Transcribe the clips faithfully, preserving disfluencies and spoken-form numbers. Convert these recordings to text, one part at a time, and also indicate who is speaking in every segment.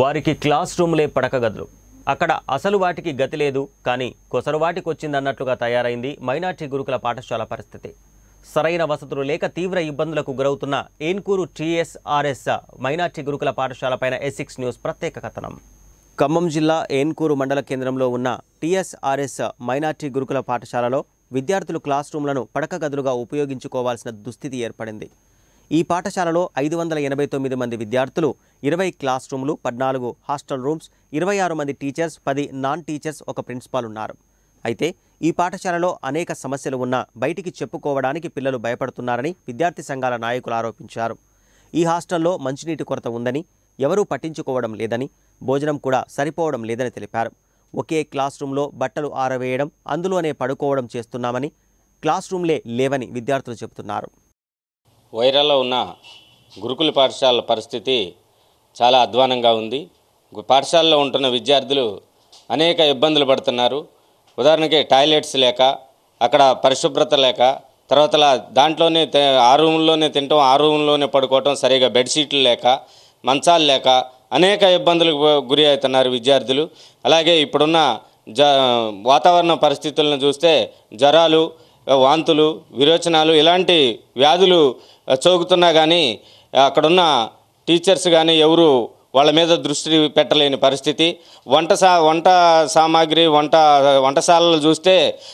Speaker 1: వారికి క్లాస్ రూమ్లే పడక గదులు. అక్కడ అసలు వాటికి గతి లేదు, కానీ కొసరు వాటికి వచ్చిందన్నట్లుగా తయారైంది మైనార్టీ గురుకుల పాఠశాల పరిస్థితి. సరైన వసతులు లేక తీవ్ర ఇబ్బందులకు గురవుతున్న ఏన్కూరు టీఎస్ఆర్ఎస్ మైనార్టీ గురుకుల పాఠశాలపైన ఎస్ సిక్స్ న్యూస్ ప్రత్యేక కథనం. ఖమ్మం జిల్లా ఏన్కూరు మండల కేంద్రంలో ఉన్న టీఎస్ఆర్ఎస్ మైనార్టీ గురుకుల పాఠశాలలో విద్యార్థులు క్లాస్ రూమ్లను పడక గదులుగా ఉపయోగించుకోవాల్సిన దుస్థితి ఏర్పడింది. ఈ పాఠశాలలో ఐదు వందల ఎనభై తొమ్మిది మంది విద్యార్థులు, ఇరవై క్లాస్ రూమ్లు, పద్నాలుగు హాస్టల్ రూమ్స్, ఇరవై ఆరు మంది టీచర్స్, పది నాన్ టీచర్స్, ఒక ప్రిన్సిపాల్ ఉన్నారు. అయితే ఈ పాఠశాలలో అనేక సమస్యలు ఉన్నా బయటికి చెప్పుకోవడానికి పిల్లలు భయపడుతున్నారని విద్యార్థి సంఘాల నాయకులు ఆరోపించారు. ఈ హాస్టల్లో మంచినీటి కొరత ఉందని, ఎవరూ పట్టించుకోవడం లేదని, భోజనం కూడా సరిపోవడం లేదని తెలిపారు. ఒకే క్లాస్ రూమ్లో బట్టలు ఆరవేయడం, అందులోనే పడుకోవడం చేస్తున్నామని, క్లాస్ రూమ్లే లేవని విద్యార్థులు చెబుతున్నారు.
Speaker 2: వైరాలో ఉన్న గురుకుల పాఠశాల పరిస్థితి చాలా అధ్వానంగా ఉంది. పాఠశాలలో ఉంటున్న విద్యార్థులు అనేక ఇబ్బందులు పడుతున్నారు. ఉదాహరణకి టాయిలెట్స్ లేక, అక్కడ పరిశుభ్రత లేక, తర్వాత దాంట్లోనే ఆ రూమ్లోనే తినటం, ఆ రూమ్లోనే పడుకోవటం, సరిగా బెడ్షీట్లు లేక, మంచాలు లేక అనేక ఇబ్బందులకు గురి అవుతున్నారు విద్యార్థులు. అలాగే ఇప్పుడున్న జ వాతావరణ పరిస్థితులను చూస్తే జ్వరాలు, వాంతులు, విరోచనాలు ఇలాంటి వ్యాధులు సోకుతున్నా కానీ అక్కడున్న టీచర్స్ కానీ ఎవరు వాళ్ళ మీద దృష్టి పెట్టలేని పరిస్థితి. వంట సా వంట సామాగ్రి వంట వంటశాలలు చూస్తే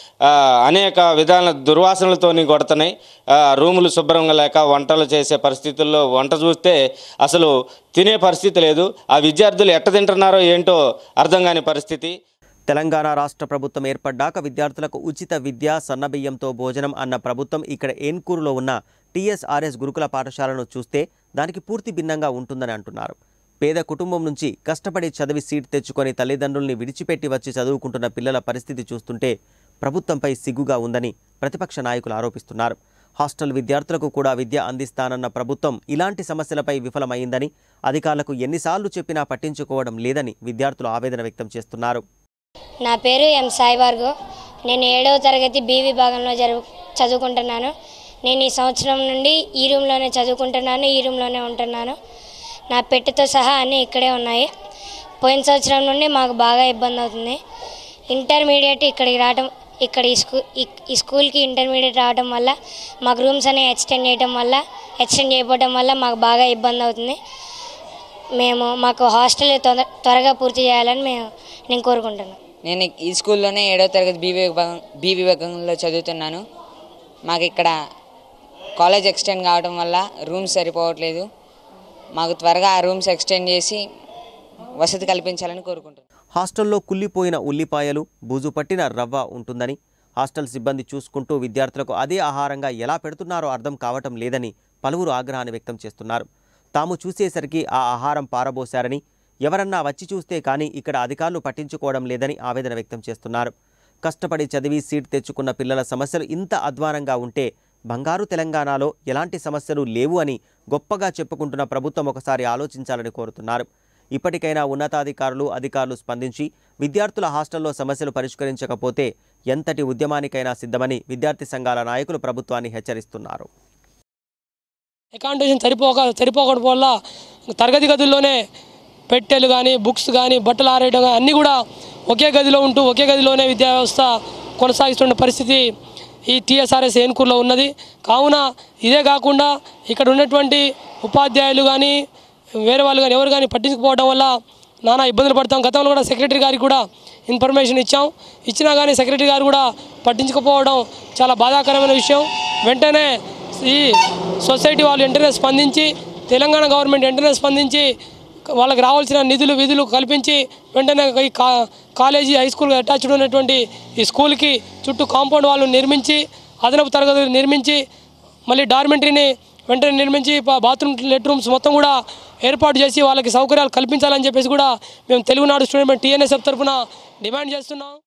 Speaker 2: అనేక విధాల దుర్వాసనలతో కొడుతున్నాయి. రూములు శుభ్రంగా లేక వంటలు చేసే పరిస్థితుల్లో వంట చూస్తే అసలు తినే పరిస్థితి లేదు. ఆ విద్యార్థులు ఎట్ట తింటున్నారో ఏంటో అర్థం కాని పరిస్థితి.
Speaker 1: తెలంగాణ రాష్ట్ర ప్రభుత్వం ఏర్పడ్డాక విద్యార్థులకు ఉచిత విద్య, సన్నబియ్యంతో భోజనం అన్న ప్రభుత్వం ఇక్కడ ఏన్కూరులో ఉన్న టీఎస్ఆర్ఎస్ గురుకుల పాఠశాలను చూస్తే దానికి పూర్తి భిన్నంగా ఉంటుందని అంటున్నారు. పేద కుటుంబం నుంచి కష్టపడి చదివి సీట్ తెచ్చుకొని తల్లిదండ్రుల్ని విడిచిపెట్టి వచ్చి చదువుకుంటున్న పిల్లల పరిస్థితి చూస్తుంటే ప్రభుత్వంపై సిగ్గుగా ఉందని ప్రతిపక్ష నాయకులు ఆరోపిస్తున్నారు. హాస్టల్ విద్యార్థులకు కూడా విద్య అందిస్తానన్న ప్రభుత్వం ఇలాంటి సమస్యలపై విఫలమైందని, అధికారులకు ఎన్నిసార్లు చెప్పినా పట్టించుకోవడం లేదని విద్యార్థులు ఆవేదన వ్యక్తం చేస్తున్నారు.
Speaker 3: నా పేరు ఎం సాయి భార్గవ్. నేను ఏడవ తరగతి బి విభాగంలో జరుగు చదువుకుంటున్నాను. నేను ఈ సంవత్సరం నుండి ఈ రూమ్లోనే చదువుకుంటున్నాను, ఈ రూమ్లోనే ఉంటున్నాను. నా పెట్టెతో సహా అన్నీ ఇక్కడే ఉన్నాయి. పోయిన సంవత్సరం నుండి మాకు బాగా ఇబ్బంది అవుతుంది. ఇంటర్మీడియట్ ఇక్కడికి రావడం, ఇక్కడ ఈ స్కూ ఈ స్కూల్కి ఇంటర్మీడియట్ రావడం వల్ల మాకు రూమ్స్ అనేవి ఎక్స్టెండ్ చేయడం వల్ల ఎక్స్టెండ్ చేయకపోవడం వల్ల మాకు బాగా ఇబ్బంది అవుతుంది. మేము మాకు హాస్టల్ తొందర త్వరగా పూర్తి చేయాలని మేము నేను కోరుకుంటున్నాను.
Speaker 4: నేను ఈ స్కూల్లోనే ఏడవ తరగతి బీ విభాగం బీ విభాగంలో చదువుతున్నాను. మాకు ఇక్కడ కాలేజ్ ఎక్స్టెండ్ కావడం వల్ల రూమ్స్ సరిపోవట్లేదు. మాకు త్వరగా ఆ రూమ్స్ ఎక్స్టెండ్ చేసి వసతి కల్పించాలని కోరుకుంటున్నాను.
Speaker 1: హాస్టల్లో కుళ్ళిపోయిన ఉల్లిపాయలు, బూజు పట్టిన రవ్వ ఉంటుందని, హాస్టల్ సిబ్బంది చూసుకుంటూ విద్యార్థులకు అదే ఆహారంగా ఎలా పెడుతున్నారో అర్థం కావటం లేదని పలువురు ఆగ్రహాన్ని వ్యక్తం చేస్తున్నారు. తాము చూసేసరికి ఆ ఆహారం పారబోశారని, ఎవరన్నా వచ్చి చూస్తే కానీ ఇక్కడ అధికారులు పట్టించుకోవడం లేదని ఆవేదన వ్యక్తం చేస్తున్నారు. కష్టపడి చదివి సీట్ తెచ్చుకున్న పిల్లల సమస్యలు ఇంత అధ్వానంగా ఉంటే బంగారు తెలంగాణలో ఎలాంటి సమస్యలు లేవు అని గొప్పగా చెప్పుకుంటున్న ప్రభుత్వం ఒకసారి ఆలోచించాలని కోరుతున్నారు. ఇప్పటికైనా ఉన్నతాధికారులు, అధికారులు స్పందించి విద్యార్థుల హాస్టల్లో సమస్యలు పరిష్కరించకపోతే ఎంతటి ఉద్యమానికైనా సిద్ధమని విద్యార్థి సంఘాల నాయకులు ప్రభుత్వాన్ని హెచ్చరిస్తున్నారు.
Speaker 5: అకామిడేషన్ సరిపోక సరిపోకడం వల్ల తరగతి గదుల్లోనే పెట్టెలు కానీ, బుక్స్ కానీ, బట్టలు ఆరేయడం కానీ అన్నీ కూడా ఒకే గదిలో ఉంటూ ఒకే గదిలోనే విద్యా వ్యవస్థ కొనసాగిస్తున్న పరిస్థితి ఈ టీఎస్ఆర్ఎస్ ఏన్కూరులో ఉన్నది. కావున ఇదే కాకుండా ఇక్కడ ఉన్నటువంటి ఉపాధ్యాయులు కానీ, వేరే వాళ్ళు కానీ ఎవరు కానీ పట్టించుకోవడం వల్ల నానా ఇబ్బందులు పడతాం. గతంలో కూడా సెక్రటరీ గారికి కూడా ఇన్ఫర్మేషన్ ఇచ్చాం. ఇచ్చినా కానీ సెక్రటరీ గారు కూడా పట్టించుకోకపోవడం చాలా బాధాకరమైన విషయం. వెంటనే ఈ సొసైటీ వాళ్ళు వెంటనే స్పందించి, తెలంగాణ గవర్నమెంట్ వెంటనే స్పందించి వాళ్ళకి రావాల్సిన నిధులు విధులు కల్పించి వెంటనే ఈ కా కాలేజీ హై స్కూల్ అటాచ్డ్ ఉన్నటువంటి ఈ స్కూల్కి చుట్టూ కాంపౌండ్ వాళ్ళు నిర్మించి, అదనపు తరగతులు నిర్మించి, మళ్ళీ డార్మెంటరీని వెంటనే నిర్మించి, బాత్రూమ్ లెట్రూమ్స్ మొత్తం కూడా ఏర్పాటు చేసి వాళ్ళకి సౌకర్యాలు కల్పించాలని చెప్పేసి కూడా మేము తెలుగునాడు స్టూడెంట్ టీఎన్ఎస్ఎఫ్ తరఫున డిమాండ్ చేస్తున్నాం.